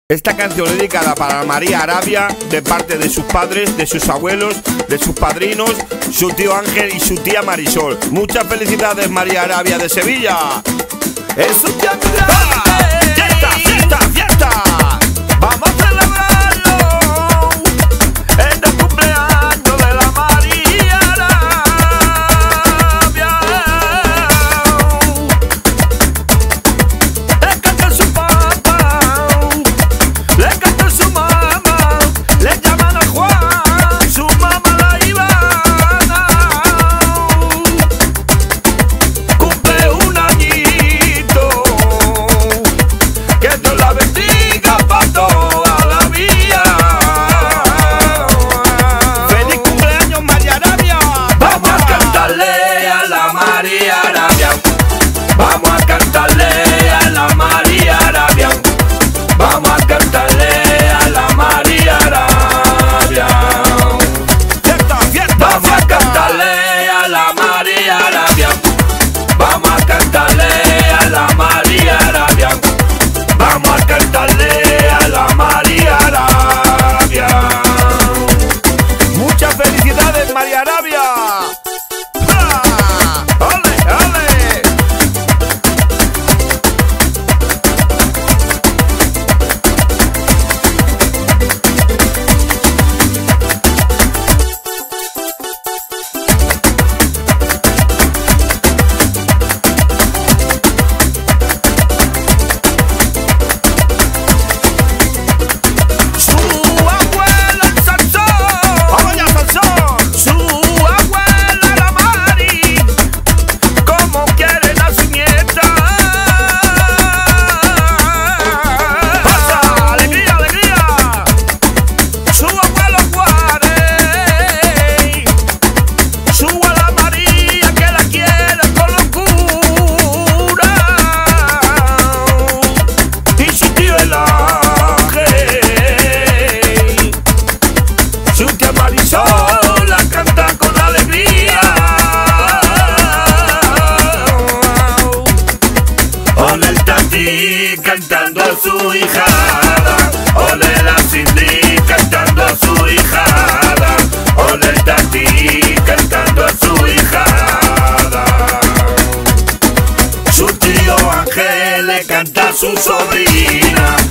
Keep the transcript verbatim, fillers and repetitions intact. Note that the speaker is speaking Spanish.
Esta canción es dedicada para María Arabia, de parte de sus padres, de sus abuelos, de sus padrinos, su tío Ángel y su tía Marisol. Muchas felicidades, María Arabia de Sevilla. ¡Es un día muy grande! ¡Fiesta, fiesta, fiesta! ¡Vamos a celebrarlo! Es el cumpleaños de la María Arabia. Le canta su papá, le canta su mamá, le llaman a Juan, su mamá la Ivana. Cumple un añito, que Dios la bendiga para toda la vida. ¡Feliz cumpleaños, María Arabia! Vamos a cantarle a la María Arabia. Vamos a cantarle a la María Arabia. Vamos a cantarle a la María Arabia. ¡Fiesta, fiesta! Vamos a cantarle a la María Arabia. Vamos a cantarle a la María Arabia. Vamos a cantarle a la María Arabia. Muchas felicidades, María Arabia. ¡Ah! ¡Ole, ole! Su abuela el Sansón, ¡vamos ya, Sansón! Su abuela la Mari, como quiere la su nieta. ¡Pasa! ¡Alegría, alegría! Su abuelo Juárez, su abuela María que la quiere con locura, y su tío el Ángel, su tía Marisol la canta con alegría. Ole el Tati cantando a su hijada, ole la Cindy cantando a su hijada, ole el Tati cantando a su hijada. Su tío Ángel le canta a su sobrina,